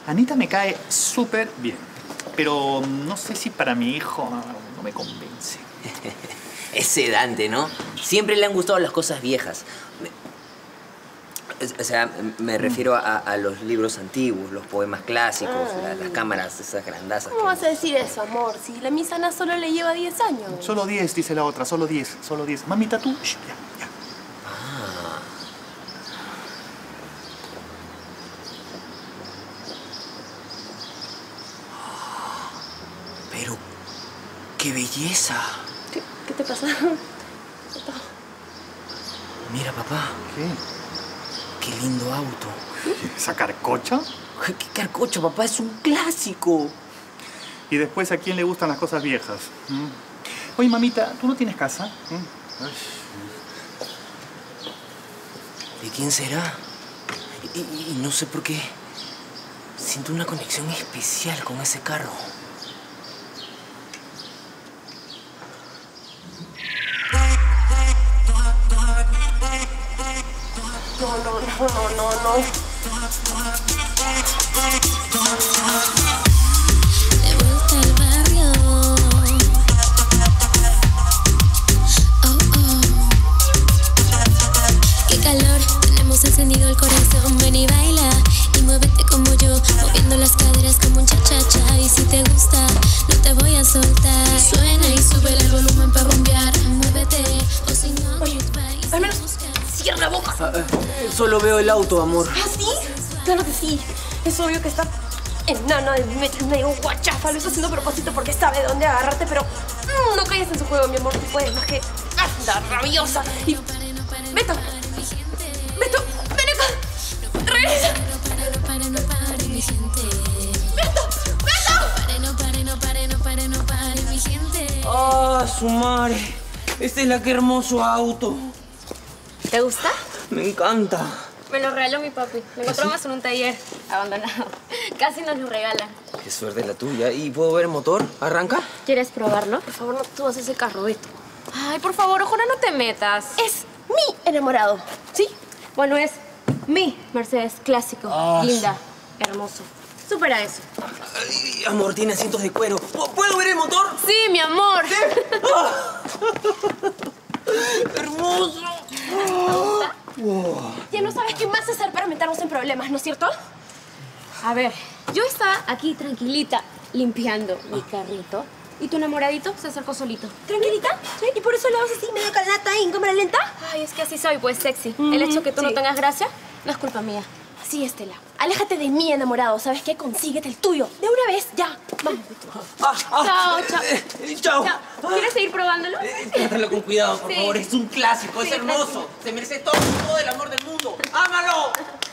Anita me cae súper bien. Pero no sé si para mi hijo no me convence. Es sedante, ¿no? Siempre le han gustado las cosas viejas. O sea, me refiero a los libros antiguos, los poemas clásicos, las cámaras, esas grandazas. ¿Cómo vas a decir eso, amor? Si la misana solo le lleva 10 años. Solo 10, dice la otra, solo 10, solo 10. Mamita, tú, ya. Ah. Pero, qué belleza. ¿Qué te pasa? Mira, papá. ¿Qué? Qué lindo auto. ¿Esa carcocha? ¿Qué carcocho, papá? Es un clásico. Y después, ¿a quién le gustan las cosas viejas? Oye, mamita, ¿tú no tienes casa? ¿De quién será? Y no sé por qué. Siento una conexión especial con ese carro. No. De vuelta al barrio. Qué calor, tenemos encendido el corazón. Ven y baila y muévete como yo, moviendo las caderas como un cha-cha-cha. Y si te gusta, no te voy a soltar. Suena y sube el volumen para rumbear. Muévete, o si no, Oye, al menos cierra la boca. Solo veo el auto, amor. ¿Ah, sí? Claro que sí. Es obvio que está enana de metro y medio guachafa. Lo está haciendo a propósito porque sabe dónde agarrarte, pero no caigas en su juego, mi amor. Tú puedes más que anda rabiosa. Y... Beto, ven acá. Regresa. ¡Ah, su madre! Esta es la que hermoso auto. ¿Te gusta? Me encanta. Me lo regaló mi papi. Lo encontramos en un taller abandonado. Casi nos lo regalan. Qué suerte la tuya. ¿Y puedo ver el motor? ¿Arranca? ¿Quieres probarlo? Por favor, no te subas a ese carro, Beto. Ay, por favor, ojalá no te metas. Es mi enamorado, ¿sí? Bueno, es mi Mercedes clásico, linda, hermoso. Supera eso. Ay, amor, tiene asientos de cuero. ¿Puedo ver el motor? Sí, mi amor. ¡Hermoso! Ya no sabes qué más hacer para meternos en problemas, ¿no es cierto? A ver, yo estaba aquí tranquilita limpiando mi carrito y tu enamoradito se acercó solito. ¿Tranquilita? ¿Sí? ¿Y por eso le vas así medio calenata y en cámara lenta? Ay, es que así soy, pues sexy. El hecho que tú no tengas gracia no es culpa mía. Sí, Estela. Aléjate de mi enamorado, ¿sabes qué? Consíguete el tuyo. De una vez, ya. Vamos. Chao. ¡Chao! ¿Quieres seguir probándolo? Trátalo con cuidado, por Sí. favor. Es un clásico, es Sí, hermoso. clásico. Se merece todo el amor del mundo. ¡Ámalo!